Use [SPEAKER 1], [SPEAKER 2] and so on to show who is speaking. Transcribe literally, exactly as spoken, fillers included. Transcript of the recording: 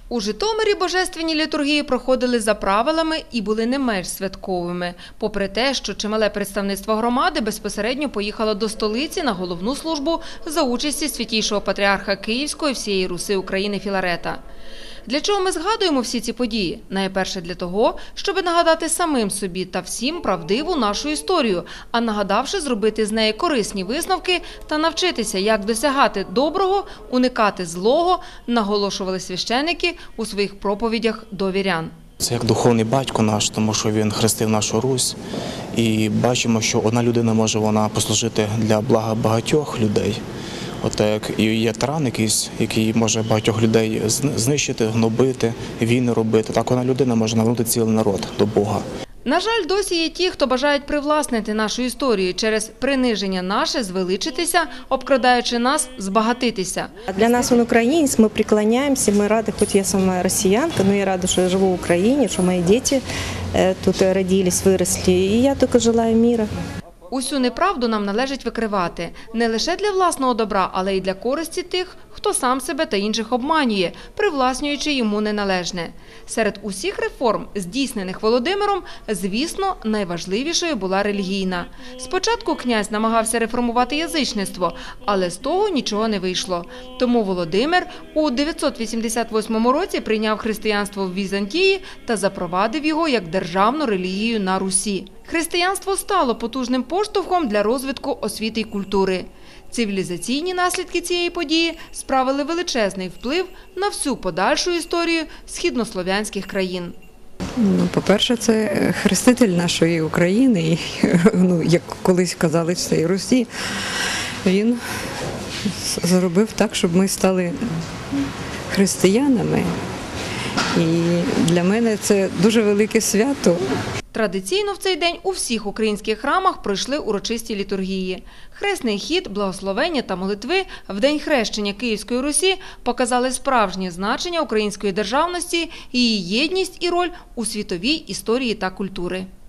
[SPEAKER 1] У Житомирі божественні літургії проходили за правилами і були не менш святковими. Попри те, що чимале представництво громади безпосередньо поїхало до столиці на головну службу за участі святійшого патріарха Київського і всієї Руси України Філарета. Для чого ми згадуємо всі ці події? Найперше для того, щоб нагадати самим собі та всім правдиву нашу історію, а нагадавши зробити з неї корисні висновки та навчитися, як досягати доброго, уникати злого, наголошували священики у своїх проповідях до вірян.
[SPEAKER 2] Це як духовний батько наш, тому що він хрестив нашу Русь. І бачимо, що одна людина може вона послужити для блага багатьох людей. Отак, і є тиран якийсь, який може багатьох людей знищити, гнобити, війни робити. Так вона людина може навернути цілий народ до Бога.
[SPEAKER 1] На жаль, досі є ті, хто бажають привласнити нашу історію через приниження наше, звеличитися, обкрадаючи нас, збагатитися.
[SPEAKER 3] Для нас він українець, ми приклоняємося, ми раді, хоч я сама росіянка, але я рада, що я живу в Україні, що мої діти тут родились, виросли, і я тільки желаю миру.
[SPEAKER 1] Усю неправду нам належить викривати. Не лише для власного добра, але й для користі тих, хто сам себе та інших обманює, привласнюючи йому неналежне. Серед усіх реформ, здійснених Володимиром, звісно, найважливішою була релігійна. Спочатку князь намагався реформувати язичництво, але з того нічого не вийшло. Тому Володимир у дев'ятсот вісімдесят восьмому році прийняв християнство в Візантії та запровадив його як державну релігію на Русі. Християнство стало потужним поштовхом для розвитку освіти й культури. Цивілізаційні наслідки цієї події справили величезний вплив на всю подальшу історію східнослов'янських країн.
[SPEAKER 4] Ну, по-перше, це хреститель нашої України, і, ну, як колись казали, всієї Русі. Він зробив так, щоб ми стали християнами. І для мене це дуже велике свято.
[SPEAKER 1] Традиційно в цей день у всіх українських храмах пройшли урочисті літургії. Хресний хід, благословення та молитви в День хрещення Київської Русі показали справжнє значення української державності, її єдність і роль у світовій історії та культури.